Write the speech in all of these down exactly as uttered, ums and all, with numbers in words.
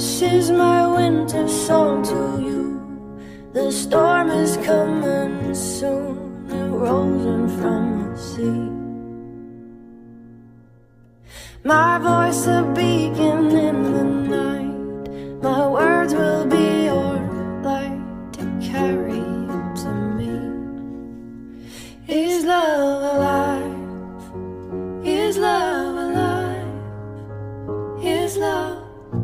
This is my winter song to you. The storm is coming soon. It rolls in from the sea. My voice a beacon in the night. My words will be your light to carry you to me. Is love alive? Is love alive? Is love?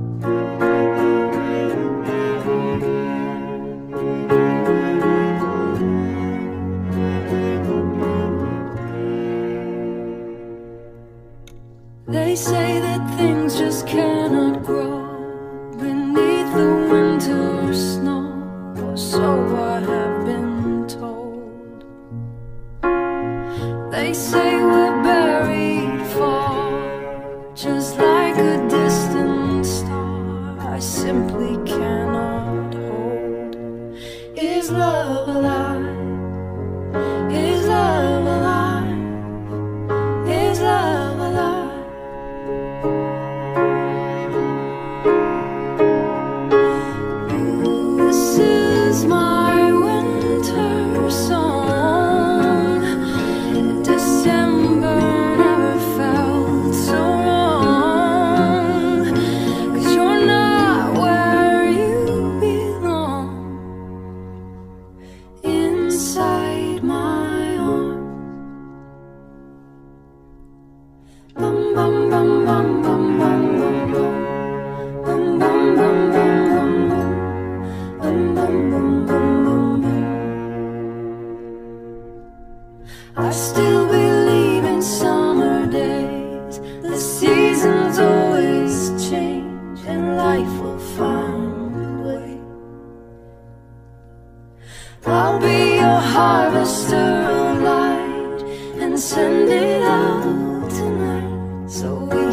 They say that things just cannot grow beneath the winter snow, or so I have been told. They say we're buried far, just like a distant star I simply cannot hold. Is love alive? Is love alive? Is love alive? This is my winter song. December never felt so wrong, 'cause you're not where you belong. Inside my arms. Bum bum bum bum bum bum bum bum. Bum bum bum bum bum bum. Bum bum bum bum bum bum. I still believe in summer days. The seasons always change, and life will find a way. I'll be your harvester of light and send it out tonight, so we